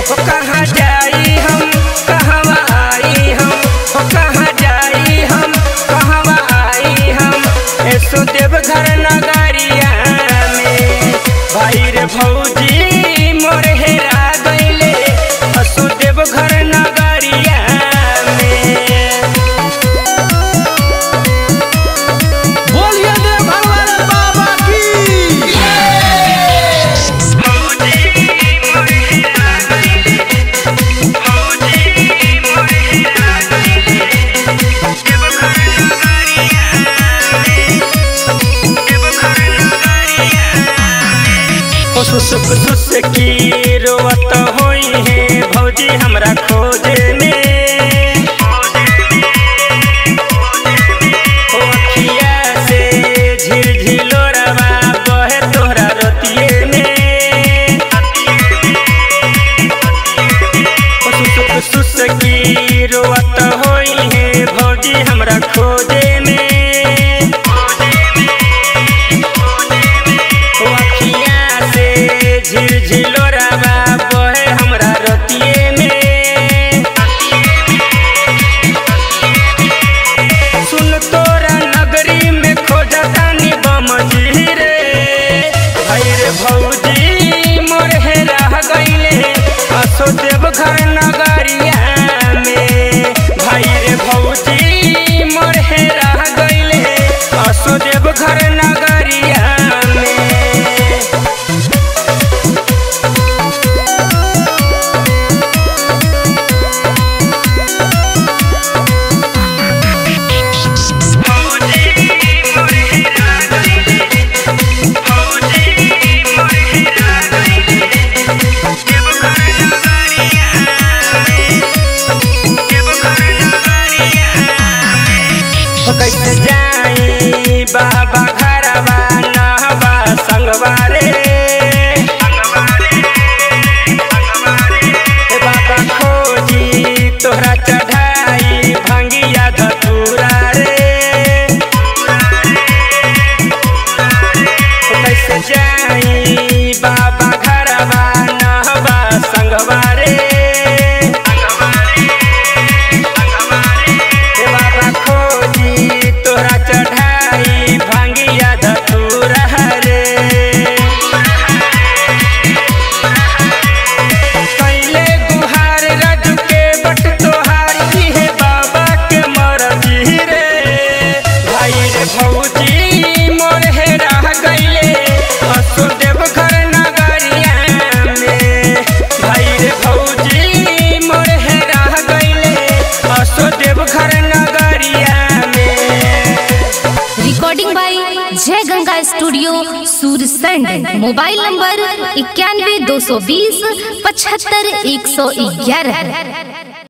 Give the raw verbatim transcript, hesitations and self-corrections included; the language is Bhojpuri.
हो कहाँ जाई हम कहवा आई हम, हो कहाँ जाई हम कहवा आई हम। ऐसो देवघर नगरिया में भाई रे भौजी मोर हेरा गईले असो देवघर नगरिया में। बोलिए देवघर वाले बाबा की। सुसुक सुस की रोवत होई है भौजी हमरा खोजे में। ओ अखिया से झिलझिलो रवा बहे तोहरा रतिये में। ओ सुसुक सुस की रोवत होई है भौजी हमरा खोजे में। झिलझिलो रवा बहे हमरा रतिये में। सुन तोरा नगरी में खोजतानी बमजी रे भाई रे भौजी मोर हेरा गईले असो देवघर नगरिया में। भाई रे भौजी मोर हेरा गईले असो देवघर नगरिया में। कैसे जाई बाबा घरवा नहवा संगवा रे। बाबा खोजी तोहरा चढ़ाई भंगिया धतूरा रे। कैसे जाई बाबा घरवा नहवा संगवा रे। तोरा चढ़ाई भांगिया धतूरा रे। कैले गुहार रज के बट तोहार है बाबा के मरजी रे। भाई रे भौजी मोर हेरा गईले असो देवघर नगरिया में। भाई रे भौजी मोर हेरा गईले असो देवघर नगरिया में। Recording by Jai Ganga studio Sursand. Mobile number इक्यानवे दो सौ बीस पचहत्तर एक सौ ग्यारह।